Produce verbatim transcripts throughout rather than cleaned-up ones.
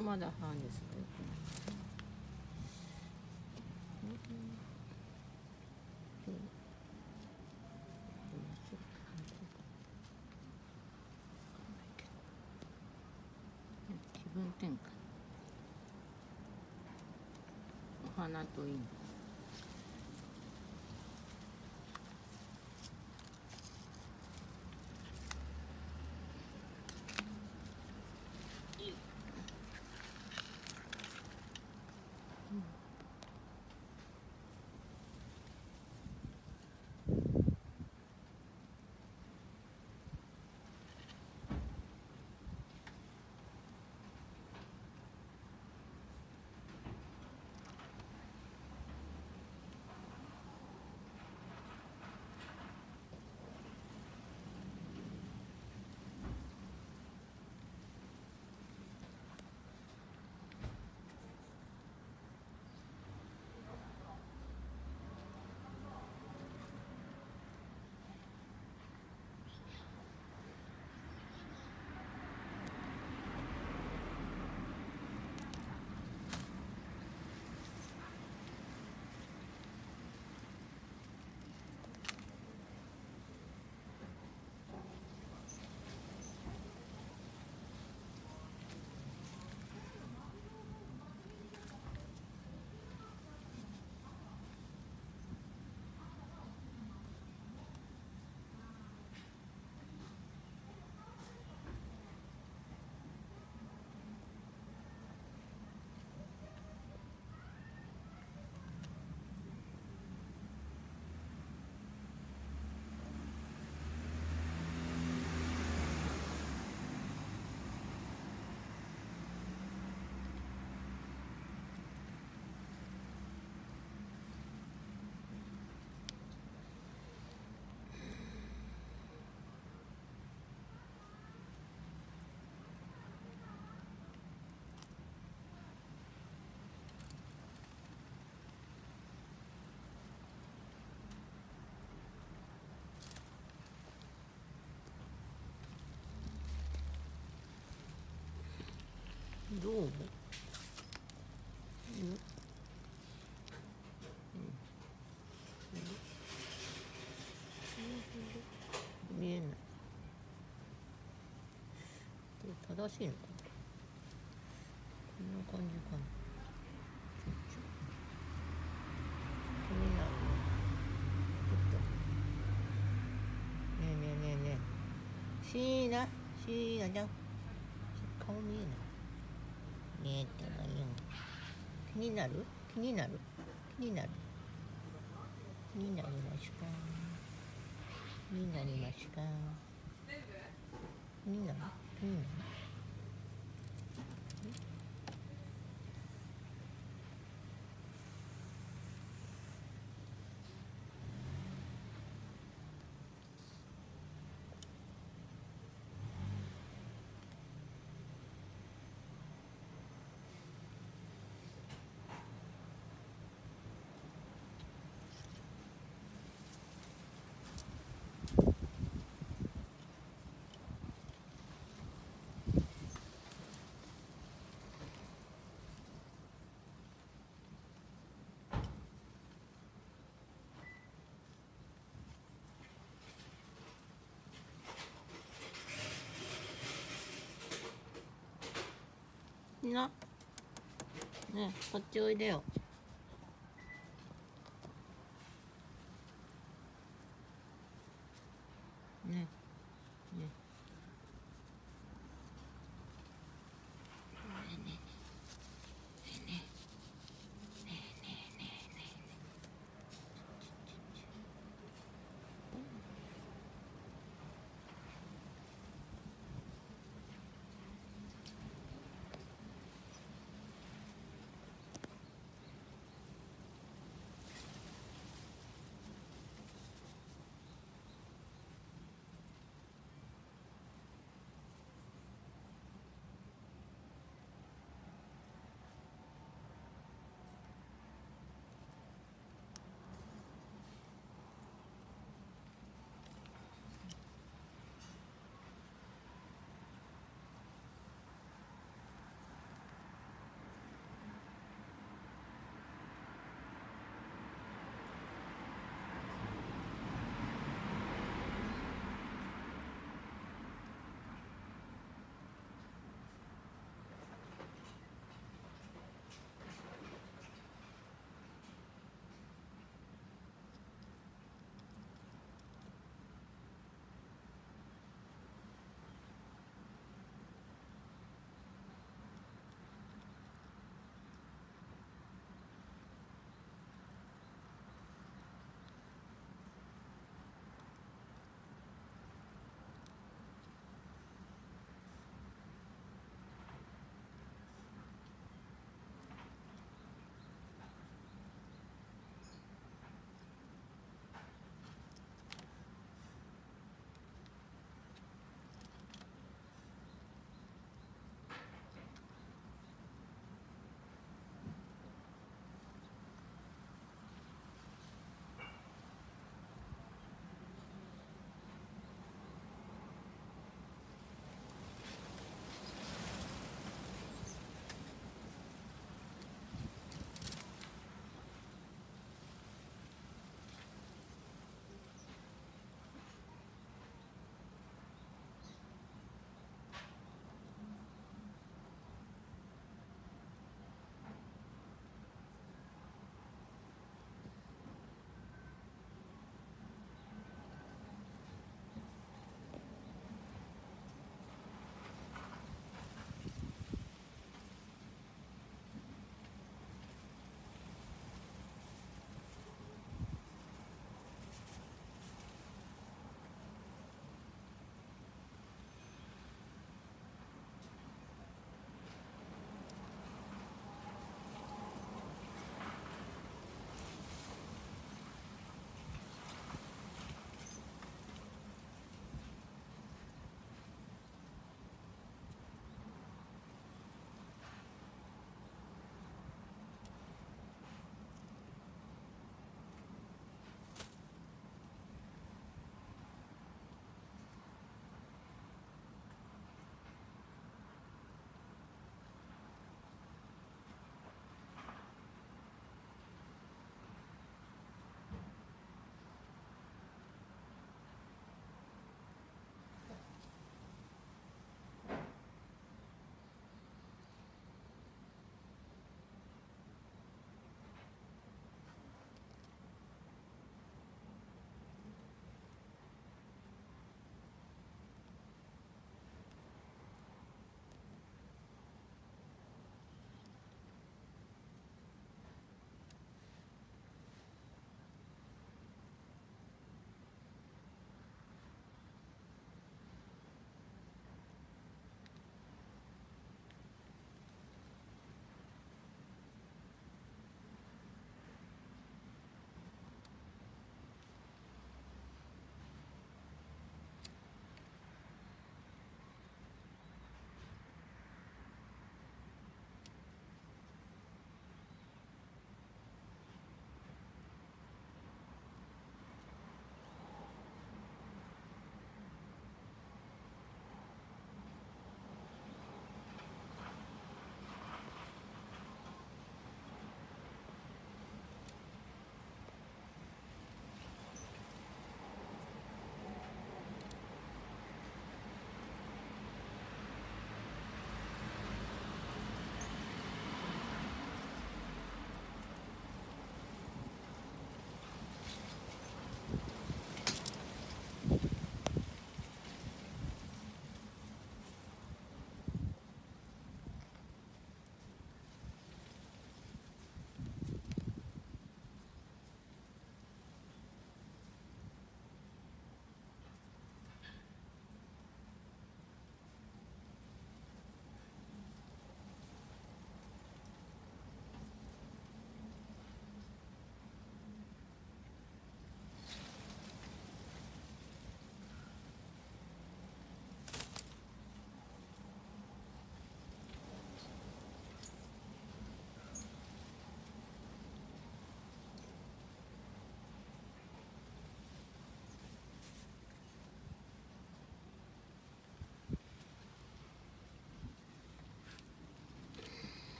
まだ半ですね。気分転換。お花といい。どう？うん、見えない。正しいのかな。こんな感じかな。気になるね。ちょっと。ねえねえねえねえ。シーナ、シーナちゃん。顔見えない。見えてないよ。気になる？気になる？気になる？気になりますか？気になりますか？気になる？気になる？な、ねえ、こっちおいでよ。ね、ね。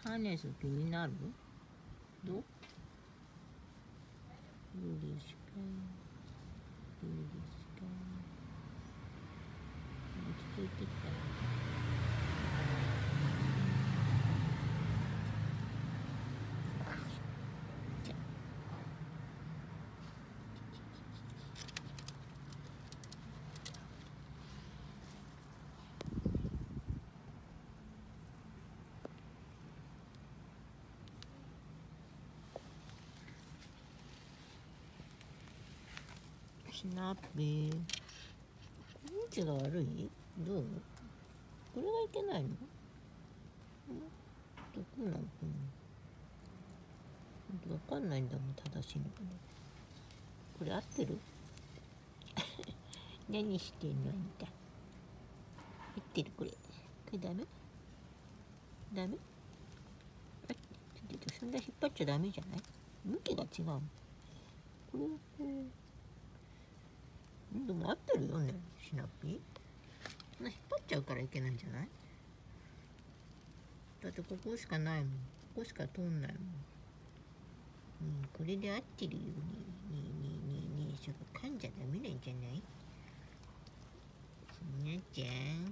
ハネス気になる？どう？嬉しか嬉しか落ち着いてきた。スナッピー、うんちが悪い？どう？これがいけないの？ん？どこなの？わかんないんだもん、正しいのかな。これ合ってる？何してんのあんた。合ってるこれ。これダメ？ダメ？あ、ちょっとそんな引っ張っちゃダメじゃない？向きが違う。これ、これ。でも合ってるよね、シナピー。そんな引っ張っちゃうからいけないんじゃない？だってここしかないもん。ここしか通んないもん。うん、これで合ってるように、ねえねえねえねえ、そこ噛んじゃダメなんじゃない？ひなちゃん、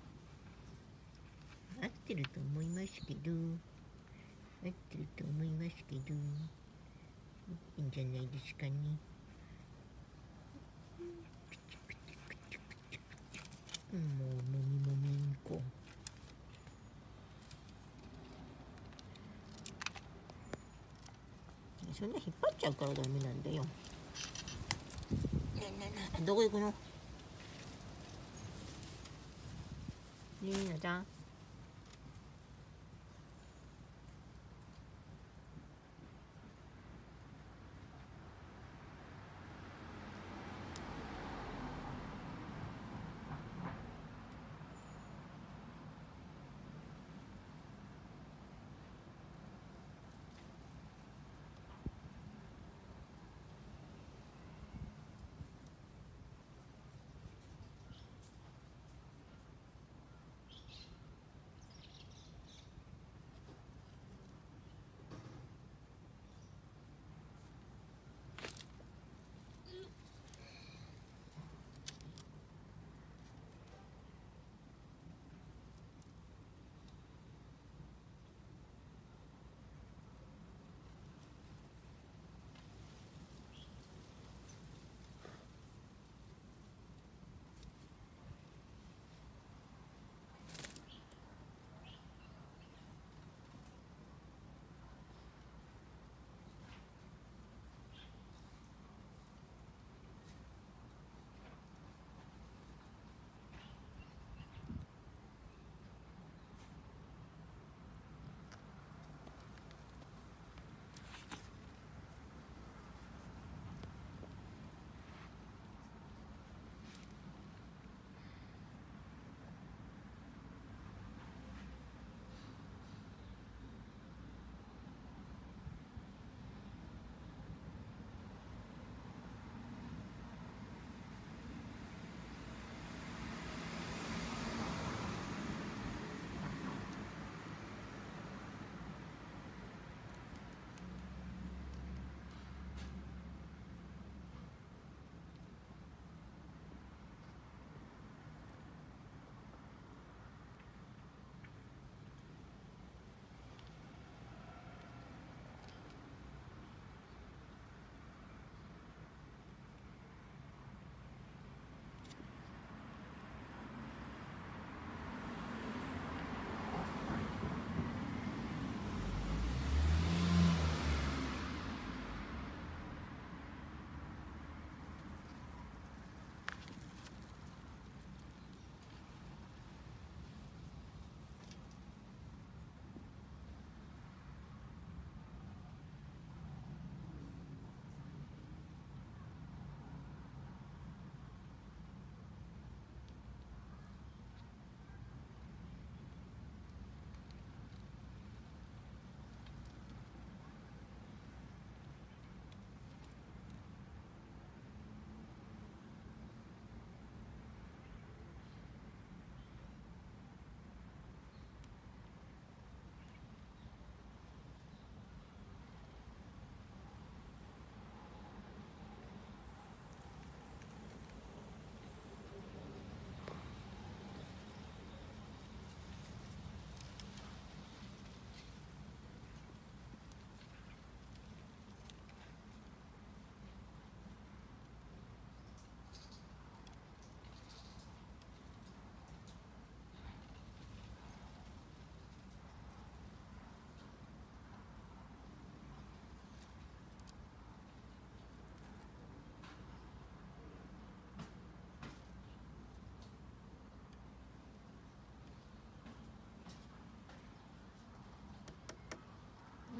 合ってると思いますけど、合ってると思いますけど、いいんじゃないですかね。うん、もうもみもみんこ。そんな引っ張っちゃうからダメなんだよ。どこ行くの？りーなちゃん。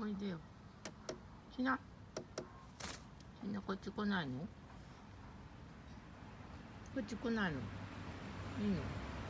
いでよ。ひな。ひなこっち来ないの？こっち来ないの？いいの？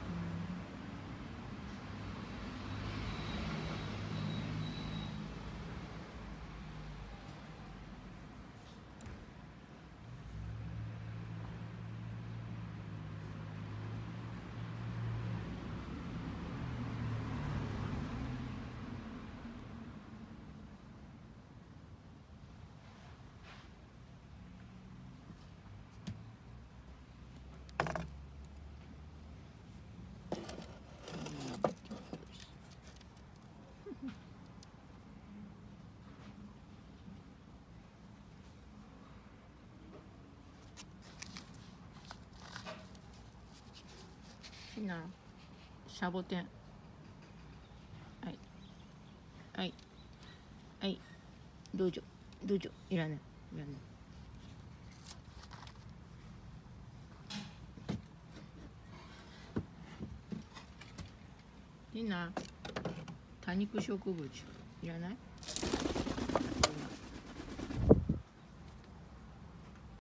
ひな、シャボテン。はい。はい。はい。どうぞ。どうぞ。いらない。いらない。ひな、多肉植物。いらない？